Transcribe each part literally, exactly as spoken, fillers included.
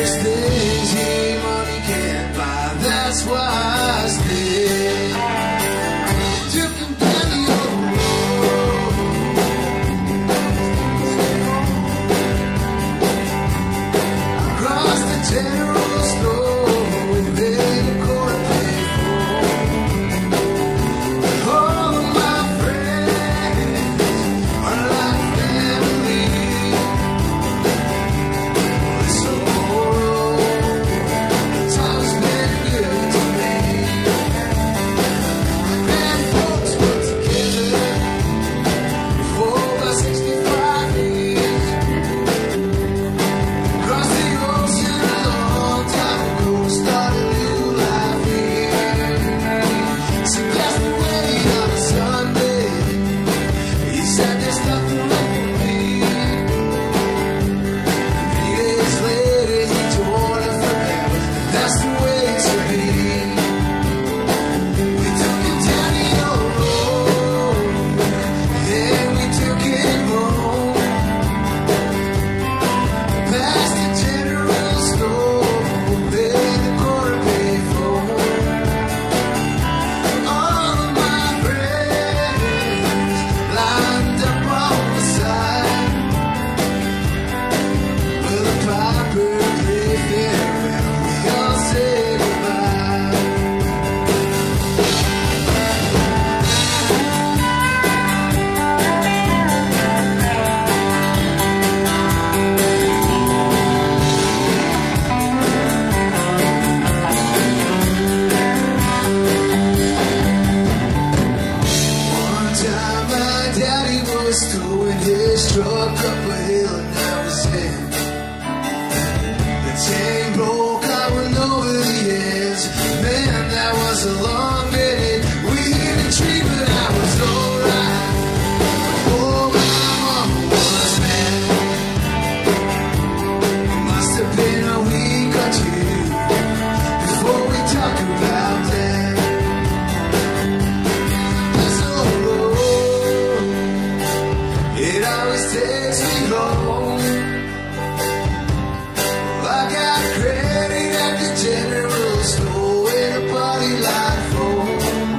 There's things here money can't buy, that's why I stay. Took him down the old road, across the general store, there the court paid for. All of my friends are like family. It's so old, the time's been good to me. Grandfolks were together for about sixty-five years. Crossed the ocean a long time ago, started a new life here. So passed away on a Sunday. He said there's nothing left for me. Three days later he tore it forever. That's the way it should be. We took him down the old road, then we took him home. Past the general store, there the quarter paid for. All of my friends lined up on the side, with a piper played farewell. We all said goodbye. One time my daddy was towing his truck up a hill and I was in. The chain broke, I went over the edge. Man, that was a long minute. We hit a tree, but I was alright. Oh, my mama was mad. Must have been a week or two before we talk about that. This old road, it always takes me home. Well, I got credit at the general store in a party line phone.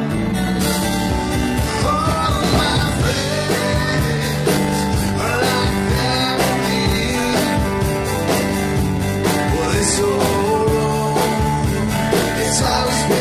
All of my friends are like family. Well, it's so wrong, it's always been